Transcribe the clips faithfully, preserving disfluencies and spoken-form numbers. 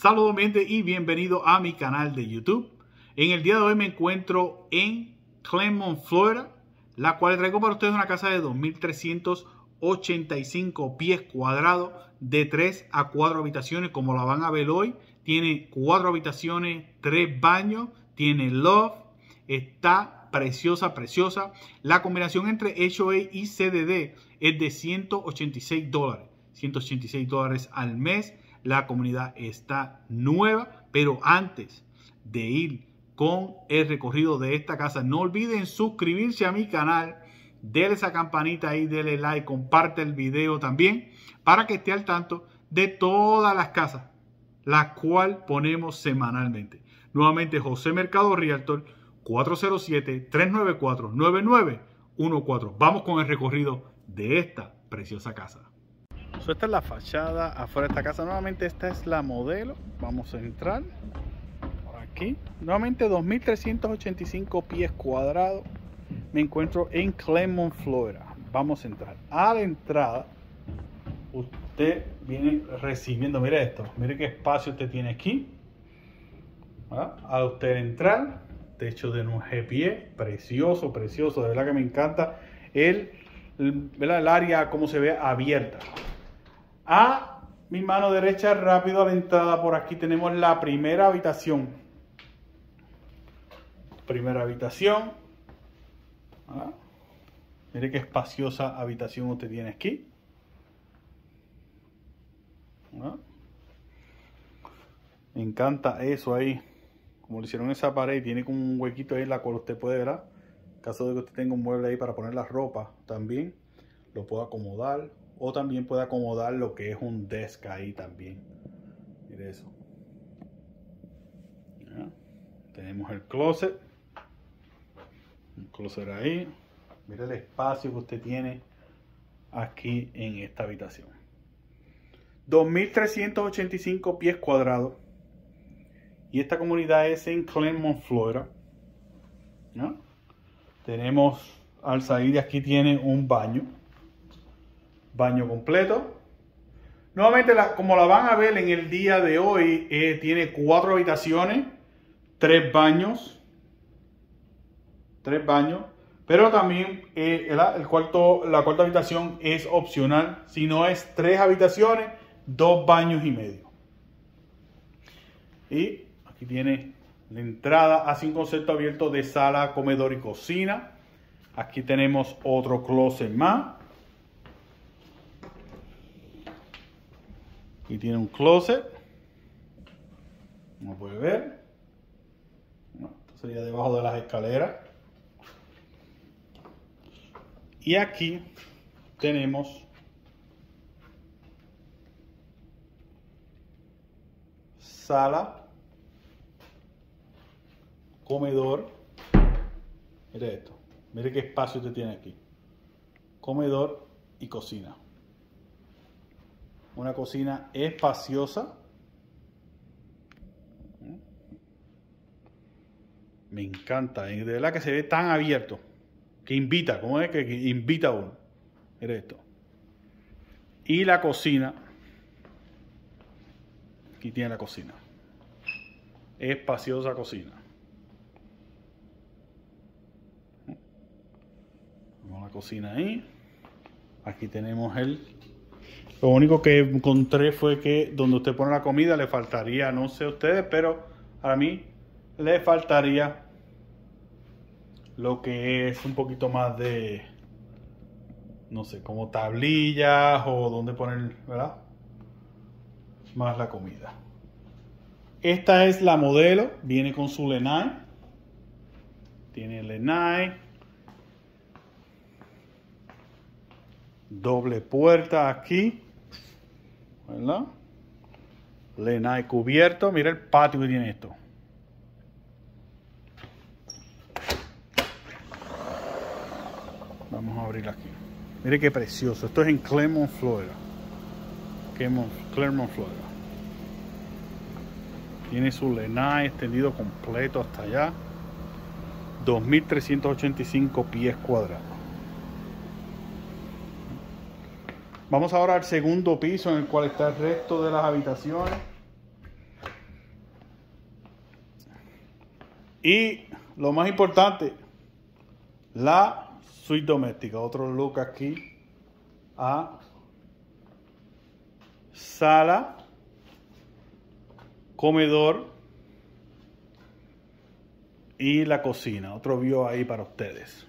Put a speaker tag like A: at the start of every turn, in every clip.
A: Saludos mi gente y bienvenido a mi canal de YouTube. En el día de hoy me encuentro en Clermont, Florida, la cual traigo para ustedes una casa de dos mil trescientos ochenta y cinco pies cuadrados de tres a cuatro habitaciones, como la van a ver hoy. Tiene cuatro habitaciones, tres baños, tiene loft, está preciosa, preciosa. La combinación entre H O A y C D D es de ciento ochenta y seis dólares, ciento ochenta y seis dólares al mes. La comunidad está nueva, pero antes de ir con el recorrido de esta casa, no olviden suscribirse a mi canal, denle esa campanita ahí, denle like, comparte el video también para que esté al tanto de todas las casas, las cuales ponemos semanalmente. Nuevamente, José Mercado Realtor, cuatro cero siete, tres nueve cuatro, nueve nueve uno cuatro. Vamos con el recorrido de esta preciosa casa. So, esta es la fachada afuera de esta casa. Nuevamente esta es la modelo. Vamos a entrar por aquí. Nuevamente dos mil trescientos ochenta y cinco pies cuadrados. Me encuentro en Clermont, Florida. Vamos a entrar. A la entrada usted viene recibiendo, mire esto, mire qué espacio usted tiene aquí. ¿Ah? A usted entrar, techo de nueve pies, precioso, precioso, de verdad que me encanta el, el, el área como se ve abierta. A mi mano derecha, rápido a la entrada, por aquí tenemos la primera habitación. Primera habitación. ¿Ah? Mire qué espaciosa habitación usted tiene aquí. ¿Ah? Me encanta eso ahí. Como le hicieron esa pared, tiene como un huequito ahí en la cual usted puede ver. En caso de que usted tenga un mueble ahí para poner la ropa, también lo puede acomodar. O también puede acomodar lo que es un desk ahí también. Mire eso. ¿Ya? Tenemos el closet. Un closet ahí. Mire el espacio que usted tiene aquí en esta habitación. dos mil trescientos ochenta y cinco pies cuadrados. Y esta comunidad es en Clermont, Florida. ¿Ya? Tenemos al salir de aquí tiene un baño. Baño completo. Nuevamente, la, como la van a ver en el día de hoy, eh, tiene cuatro habitaciones, tres baños, tres baños, pero también eh, el, el cuarto, la cuarta habitación es opcional, si no es tres habitaciones, dos baños y medio. Y aquí tiene la entrada hacia un concepto abierto de sala, comedor y cocina. Aquí tenemos otro closet más. Y tiene un closet, como puede ver. No, esto sería debajo de las escaleras. Y aquí tenemos sala, comedor. Mire esto, mire qué espacio usted tiene aquí. Comedor y cocina. Una cocina espaciosa. Me encanta. De verdad que se ve tan abierto. Que invita. ¿Cómo es? Que invita a uno. Mira esto. Y la cocina. Aquí tiene la cocina. Espaciosa cocina. Vamos a la cocina ahí. Aquí tenemos el... Lo único que encontré fue que donde usted pone la comida le faltaría, no sé ustedes, pero a mí le faltaría lo que es un poquito más de, no sé, como tablillas o donde poner, ¿verdad? Más la comida. Esta es la modelo, viene con su lanai. Tiene lanai. Doble puerta aquí. ¿Verdad? Lanai cubierto. Mira el patio que tiene esto. Vamos a abrir aquí. Mire qué precioso. Esto es en Clermont, Florida. Clermont, Florida. Tiene su lanai extendido completo hasta allá. dos mil trescientos ochenta y cinco pies cuadrados. Vamos ahora al segundo piso, en el cual está el resto de las habitaciones. Y lo más importante, la suite doméstica. Otro look aquí a sala, comedor y la cocina. Otro view ahí para ustedes.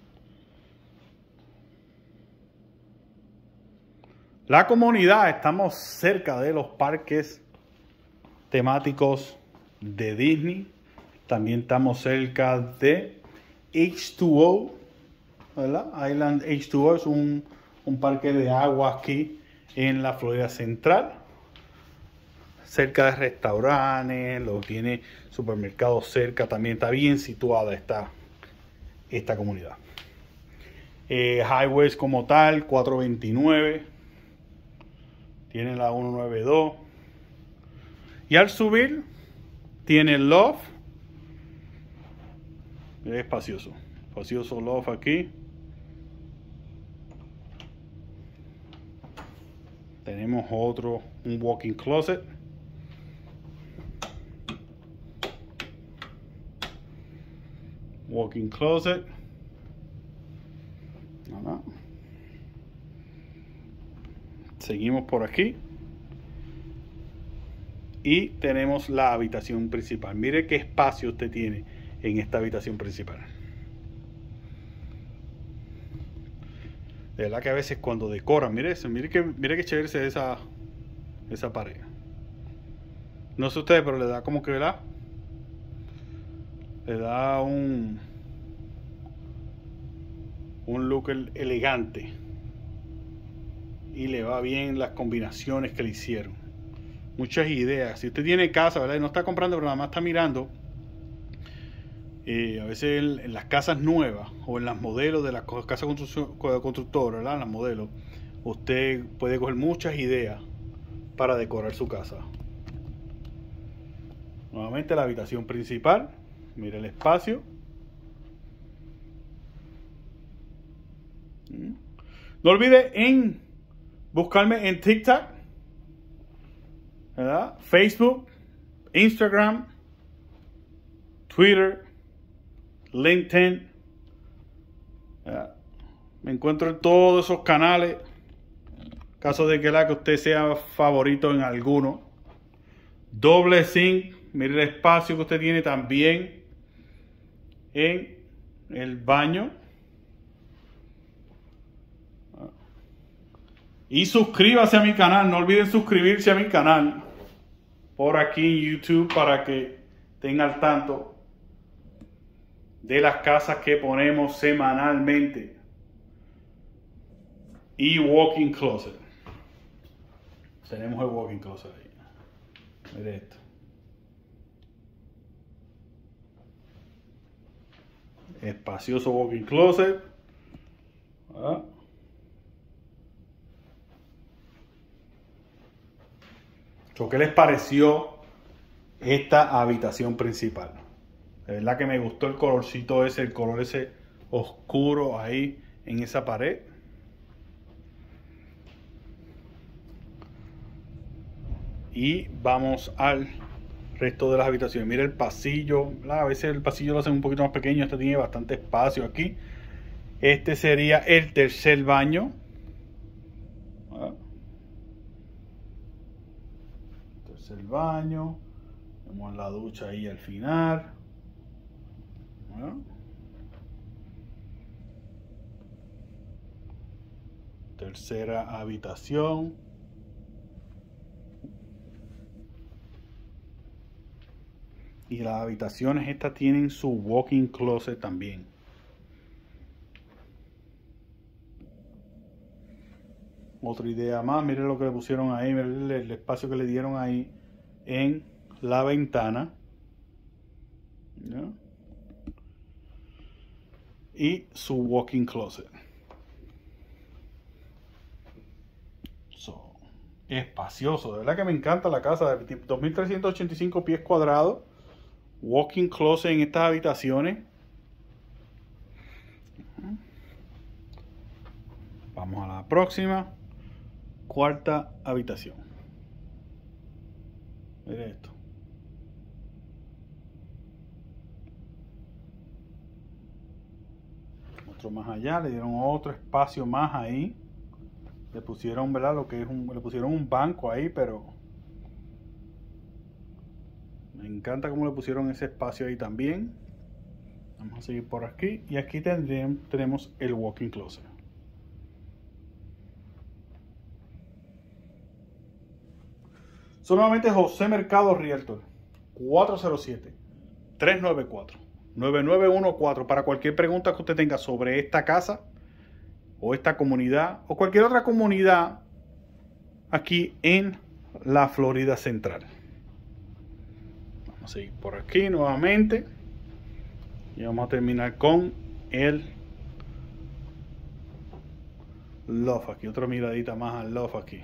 A: La comunidad, estamos cerca de los parques temáticos de Disney. También estamos cerca de H dos O, ¿verdad? Island H dos O es un, un parque de agua aquí en la Florida Central. Cerca de restaurantes, lo tiene supermercados cerca. También está bien situada esta, esta comunidad. Eh, highways como tal, cuatrocientos veintinueve. Tiene la ciento noventa y dos. Y al subir, tiene el loft. Es espacioso. Espacioso loft aquí. Tenemos otro, un walk-in closet. Walk-in closet. Nada. Seguimos por aquí. Y tenemos la habitación principal. Mire qué espacio usted tiene en esta habitación principal. De verdad que a veces cuando decoran, mire eso, mire que, mire que chévere se ve esa, esa pared. No sé ustedes, pero le da como que, ¿verdad? Le da un, un look elegante. Y le va bien las combinaciones que le hicieron. Muchas ideas. Si usted tiene casa, ¿verdad? Y no está comprando, pero nada más está mirando. Eh, a veces en, en las casas nuevas o en las modelos de las casas constructoras, ¿verdad? Las modelos, usted puede coger muchas ideas para decorar su casa. Nuevamente la habitación principal. Mire el espacio. No olvide en buscarme en TikTok, ¿verdad? Facebook, Instagram, Twitter, LinkedIn. ¿Verdad? Me encuentro en todos esos canales. Caso de que la que usted sea favorito en alguno. Doble zinc. Mire el espacio que usted tiene también en el baño. Y suscríbase a mi canal. No olviden suscribirse a mi canal por aquí en YouTube para que tengan al tanto de las casas que ponemos semanalmente. Y walk-in closet. Tenemos el walk-in closet ahí. Mire esto. Espacioso walk-in closet. ¿Ah? ¿Qué les pareció esta habitación principal? De verdad que me gustó el colorcito ese, el color ese oscuro ahí en esa pared. Y vamos al resto de las habitaciones. Mira el pasillo. A veces el pasillo lo hacen un poquito más pequeño. Este tiene bastante espacio aquí. Este sería el tercer baño. El baño, tenemos la ducha ahí al final. ¿No? Tercera habitación. Y las habitaciones estas tienen su walk-in closet también. Otra idea más, miren lo que le pusieron ahí, miren el espacio que le dieron ahí en la ventana. ¿Ya? Y su walk-in closet. So, espacioso, de verdad que me encanta la casa de dos mil trescientos ochenta y cinco pies cuadrados. Walk-in closet en estas habitaciones. Vamos a la próxima. Cuarta habitación. Miren esto. otro más allá, le dieron otro espacio más ahí. Le pusieron, ¿verdad? Lo que es un, le pusieron un banco ahí, pero me encanta cómo le pusieron ese espacio ahí también. Vamos a seguir por aquí. Y aquí tendremos, tenemos el walk-in closet. Solamente José Mercado Realtor. cuatro cero siete, tres nueve cuatro, nueve nueve uno cuatro para cualquier pregunta que usted tenga sobre esta casa o esta comunidad o cualquier otra comunidad aquí en la Florida Central. Vamos a seguir por aquí nuevamente y vamos a terminar con el loft aquí. Otra miradita más al loft aquí.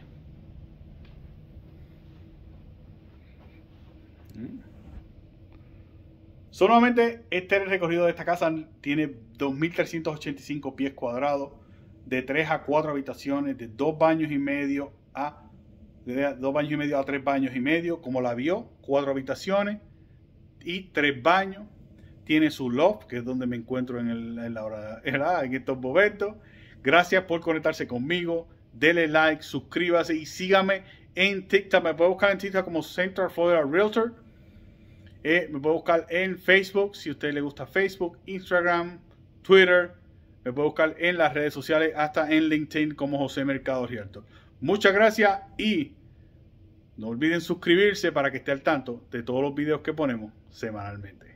A: Solamente este recorrido de esta casa tiene dos mil trescientos ochenta y cinco pies cuadrados, de tres a cuatro habitaciones, de dos baños y medio a de dos baños y medio a tres baños y medio, como la vio, cuatro habitaciones y tres baños. Tiene su loft, que es donde me encuentro en, el, en, la hora, en estos momentos. Gracias por conectarse conmigo. Dele like, suscríbase y sígame en TikTok. Me puede buscar en TikTok como Central Florida Realtor. Eh, me puede buscar en Facebook, si a usted le gusta Facebook, Instagram, Twitter. Me puede buscar en las redes sociales, hasta en LinkedIn como José Mercado Realtor. Muchas gracias y no olviden suscribirse para que esté al tanto de todos los videos que ponemos semanalmente.